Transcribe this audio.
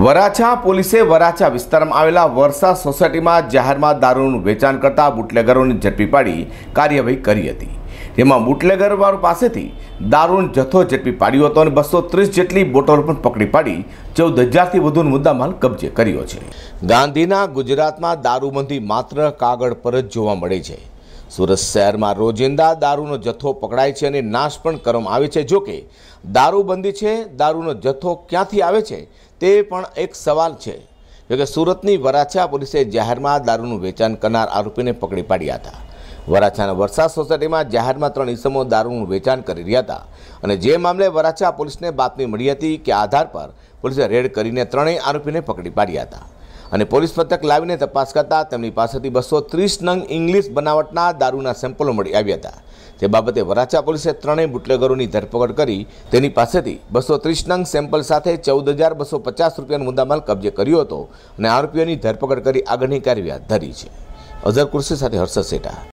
વરાછા પોલીસે વરાછા વિસ્તારમાં આવેલા વરસા સોસાયટીમાં જાહેરમાં દારૂનું વેચાણ કરતા બુટલેગરોને ઝડપી પાડી કાર્યવાહી કરી હતી, જેમાં બુટલેગરવાળો પાસેથી દારૂનો જથ્થો ઝડપી પાડ્યો હતો અને 230 જેટલી બોટલો પણ પકડી પાડી 14,000થી વધુનો મુદ્દામાલ કબજે કર્યો છે। ગાંધીના ગુજરાતમાં દારૂબંધી માત્ર કાગળ પર જ જોવા મળે છે। સુરત શહેરમાં રોજિંદા દારૂનો જથ્થો પકડાય છે અને નાશ પણ કરવામાં આવે છે। જો કે દારૂબંધી છે, દારૂનો જથ્થો ક્યાંથી આવે છે તે પણ એક સવાલ છે। જોકે સુરતની વરાછા પોલીસે જાહેરમાં દારૂનું વેચાણ કરનાર આરોપીને પકડી પાડ્યા હતા। વરાછાના વરસા સોસાયટીમાં જાહેરમાં 3 ઈસમો દારૂનું વેચાણ કરી રહ્યા હતા અને જે મામલે વરાછા પોલીસને બાતમી મળી હતી કે આધાર પર પોલીસે રેડ કરીને 3 આરોપીને પકડી પાડ્યા હતા અને પોલીસ મથક લાવીને તપાસ કરતા તેમની પાસેથી 230 નંગ ઇંગ્લિશ બનાવટના દારૂના સેમ્પલો મળી આવ્યા હતા। તે બાબતે વરાછા પોલીસે 3 બુટલેગરોની ધરપકડ કરી તેની પાસેથી 230 નંગ સેમ્પલ સાથે 14,250 રૂપિયાનો મુદ્દામાલ કબજે કર્યો હતો અને આરોપીઓની ધરપકડ કરી આગળની કાર્યવાહી હાથ ધરી છે। અઝર કુર્સી સાથે હર્ષદ સેઠા।